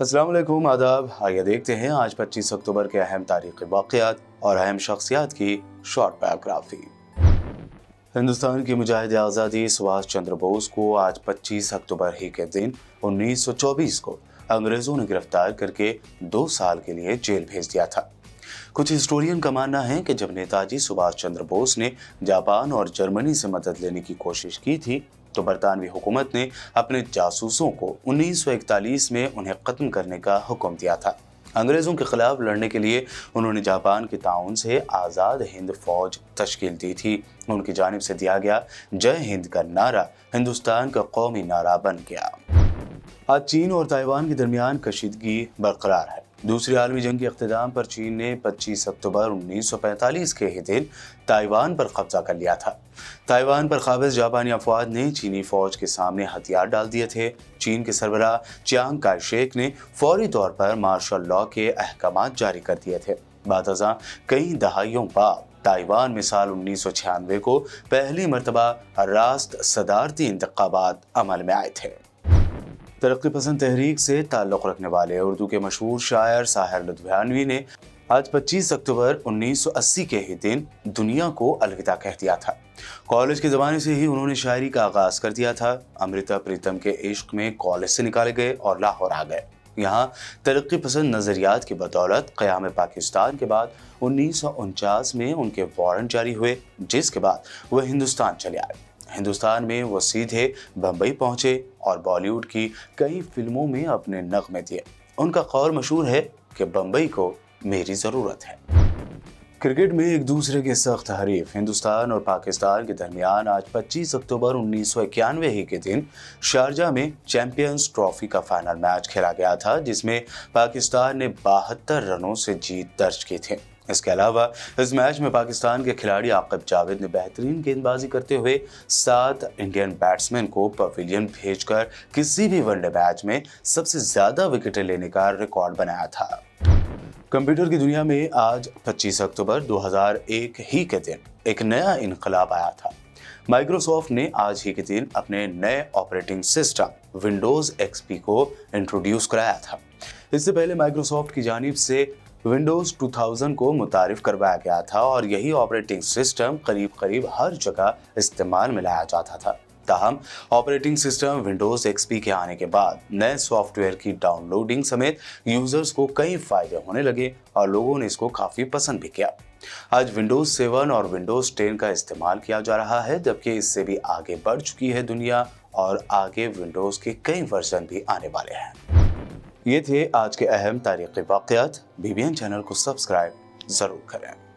अस्सलाम वालेकुम, आदाब। आइए देखते हैं आज 25 अक्टूबर के अहम तारीख़ी वाक़यात और अहम शख्सियात की शॉर्ट बायोग्राफी। हिंदुस्तान की मुजाहिद आज़ादी सुभाष चंद्र बोस को आज 25 अक्टूबर ही के दिन 1924 को अंग्रेज़ों ने गिरफ्तार करके 2 साल के लिए जेल भेज दिया था। कुछ हिस्टोरियन का मानना है कि जब नेताजी सुभाष चंद्र बोस ने जापान और जर्मनी से मदद लेने की कोशिश की थी तो बरतानवी हुकूमत ने अपने जासूसों को 1941 में उन्हें खत्म करने का हुक्म दिया था। अंग्रेज़ों के खिलाफ लड़ने के लिए उन्होंने जापान के ताउन से आज़ाद हिंद फौज तश्कील दी थी। उनकी जानिब से दिया गया जय हिंद का नारा हिंदुस्तान का कौमी नारा बन गया। आज चीन और ताइवान के दरमियान कशीदगी बरकरार है। दूसरी आलमी जंग के इख्तिताम पर चीन ने 25 अक्टूबर 1945 के ही दिन ताइवान पर कब्जा कर लिया था। ताइवान पर काबिज जापानी अफवाज ने चीनी फौज के सामने हथियार डाल दिए थे। चीन के सरबराह चियांग काय शेक ने फौरी तौर पर मार्शल लॉ के अहकाम जारी कर दिए थे। बादशाह कई दहाइयों बाद ताइवान में साल 1996 को पहली मरतबा रास्त सदारती इंतखाबात अमल में आए थे। तरक्की पसंद तहरीक से ताल्लुक़ रखने वाले उर्दू के मशहूर शायर साहिर लुधियानवी ने आज 25 अक्टूबर 1980 के ही दिन दुनिया को अलविदा कह दिया था। कॉलेज के ज़माने से ही उन्होंने शायरी का आगाज़ कर दिया था। अमृता प्रीतम के इश्क में कॉलेज से निकाले गए और लाहौर आ गए। यहाँ तरक्की पसंद नज़रियात की बदौलत क़याम पाकिस्तान के बाद 1949 में उनके वारंट जारी हुए, जिसके बाद वह हिंदुस्तान चले आए। हिंदुस्तान में वो सीधे बम्बई पहुंचे और बॉलीवुड की कई फिल्मों में अपने नग़मे दिए। उनका कौल मशहूर है कि बम्बई को मेरी ज़रूरत है। क्रिकेट में एक दूसरे के सख्त हरीफ हिंदुस्तान और पाकिस्तान के दरमियान आज 25 अक्टूबर 1991 ही के दिन शारजा में चैंपियंस ट्रॉफी का फाइनल मैच खेला गया था, जिसमें पाकिस्तान ने 72 रनों से जीत दर्ज की थी। इसके अलावा इस मैच में पाकिस्तान के खिलाड़ी आकिब जावेद ने बेहतरीन गेंदबाजी करते हुए 7 इंडियन बैट्समैन को पवेलियन भेजकर किसी भी वनडे मैच में सबसे ज़्यादा विकेटें लेने का रिकॉर्ड बनाया था। कंप्यूटर की दुनिया में आज 25 अक्टूबर 2001 ही के दिन एक नया इनकलाब आया था। माइक्रोसॉफ्ट ने आज ही के दिन अपने नए ऑपरेटिंग सिस्टम विंडोज़ XP को इंट्रोड्यूस कराया था। इससे पहले माइक्रोसॉफ्ट की जानिब से विंडोज़ 2000 को मुतारिफ करवाया गया था और यही ऑपरेटिंग सिस्टम करीब हर जगह इस्तेमाल में लाया जाता था। ताहम ऑपरेटिंग सिस्टम विंडोज़ XP के आने के बाद नए सॉफ्टवेयर की डाउनलोडिंग समेत यूज़र्स को कई फ़ायदे होने लगे और लोगों ने इसको काफ़ी पसंद भी किया। आज विंडोज़ 7 और विंडोज़ 10 का इस्तेमाल किया जा रहा है, जबकि इससे भी आगे बढ़ चुकी है दुनिया और आगे विंडोज़ के कई वर्जन भी आने वाले हैं। ये थे आज के अहम तारीख़ी वाक़यात। BBN चैनल को सब्सक्राइब ज़रूर करें।